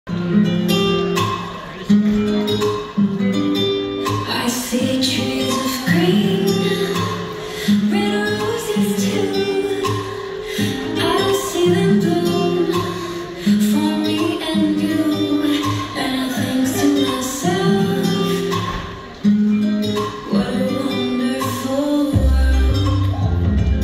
I see trees of green, red roses too. I see them bloom for me and you, and I think to myself, what a wonderful world.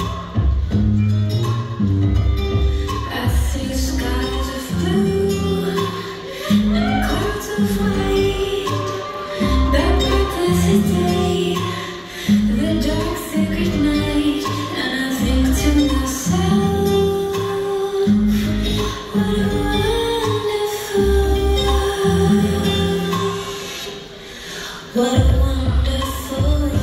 I see skies of blue and clouds of white, that breathless day, the dark sacred night, and I think to myself, what a wonderful world, what a wonderful world.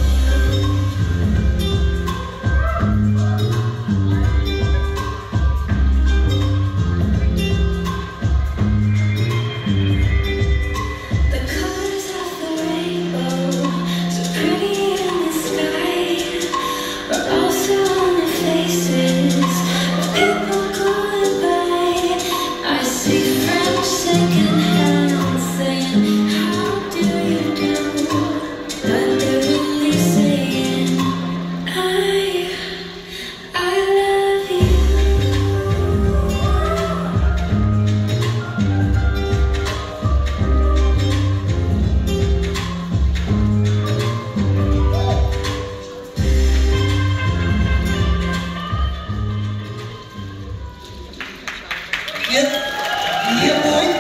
The colors of the rainbow, so pretty in the sky, but also on the faces of people going by. I see French secondhand saying, how do you do? But they're really saying, I love you. Yeah, boy.